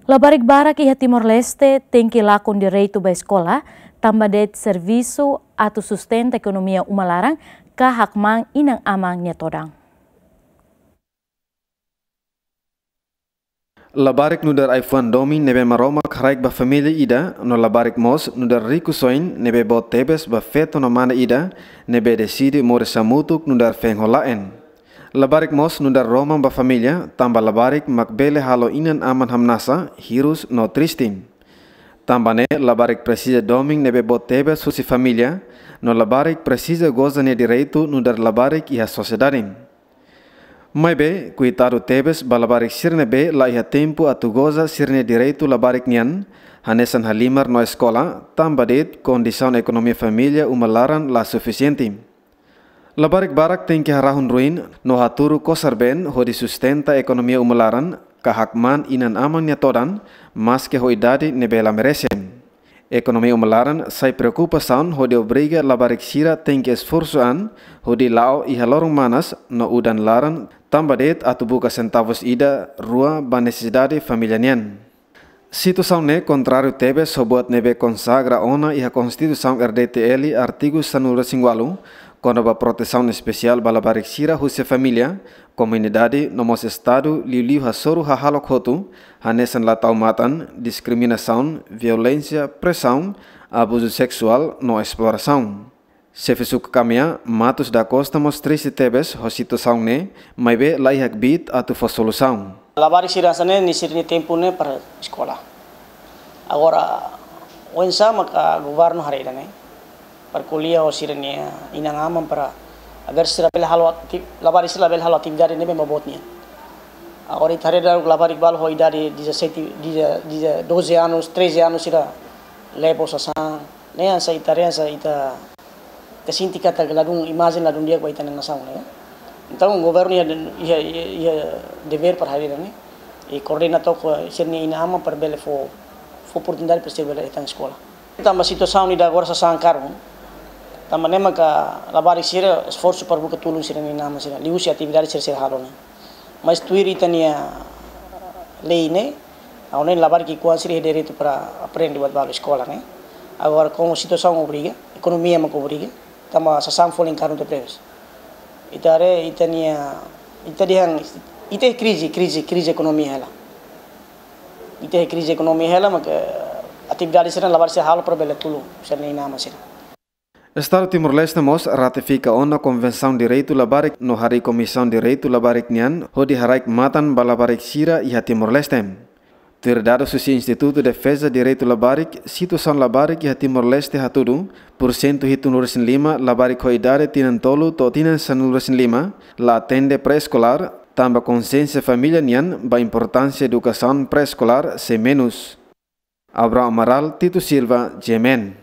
Labarik barak iha Timor-Leste tem que lakon direito ba escola, tambah det serviço atau sustenta ekonomia umalarang ka hakmang inang amang nyatodang. Labarik nudar iPhone domi nebe maroma karaik ba família ida no labarik mos nudar riku soin nebe bot tebes ba feto no mana ida nebe decide more samutuk nudar fengholaen. Labarik mos nudar Roma ba família tamba labarik makbele halo inan aman hamnasa hirus no tristin. Tamba ne labarik precisa doming nebe bot tebes susi família no labarik precisa goza ne direito nudar labarik iha sociedade. Mai be kuitado tebes balabarik sirne be la iha tempo atu goza sirne direito labarik nian hanesan halimar no escola tamba det kondisão ekonomi família umalaran la suficiente. Labarik barak tem que harahun ruin no haturu kosarben hodi sustenta ekonomia umalaran kahakman inan amang nyatodan mas que ho idade nebela merecen. Ekonomi umalaran sai preocupação hodi obriga labarik sira tem que esforçoan hodi lao iha lorong manas no udan laran tamba det atu buka centavos ida rua ba necessidade família nian. Situação ne contrário tebe sobuat nebe consagra ona iha Constituição RDTL artigo 158 quando a proteção especial balabarik sira husse família, comunidade, nomos estado, liu hasoru hahalok hotu, hanesan latau matan, discriminação, violência, pressão, abuso sexual, no exploração. Sefisuk kamia, matos da costa mostrisi tebes, ho situação ne, mai be laihak bit atu fos solução. Labarik sira sane ni sirni tempo ne para escola. Agora, onsa maka governo harida ne. Para kuliah o sirnya inang aman para agar sira bel halo labarik sira bel halo atividade nebe mabotnya. Agora itare da labarik bal ho idade 12 anos 13 anos sira lepo sasa ne asa itare asa ita kesinti kata ladung imagine ladung dia kwa itana nasaw ne. Então o governo ia dever para hadir ne e coordenator ko sirnya inang aman para bel fo oportunidade para ser bel itang escola. Tama situação ni da agora sa sangkarong tama nema ka labarik sira esforço para buka tulong sira ni nama sira liu si atividade sira halona mas tuiri tania lei ne aone labarik ki kuan sira direito para aprender buat balo escola ne agora como situação obriga economia ma obriga tama sa sang foling karon te preves itare itania itadihan ite crise economia hela ite crise economia hela ma atividade sira labarik sira halo para bela tulong sira ni nama sira. Estado Timor-Leste mos ratifica ona Convenção Direito Labarik no hari Comissão Direito Labarik nian hodi haraik matan balabarik sira iha Timor-Leste. Terdado susi Instituto Defesa Direito Labarik, situação labarik iha Timor-Leste hatudu, % hitu 5 labarik ho idade tinan tolu to tinan 5 la atende pré-escolar, tamba consciência família nian ba importância educação pré-escolar se menos. Abraham Amaral, Tito Silva, Jemen.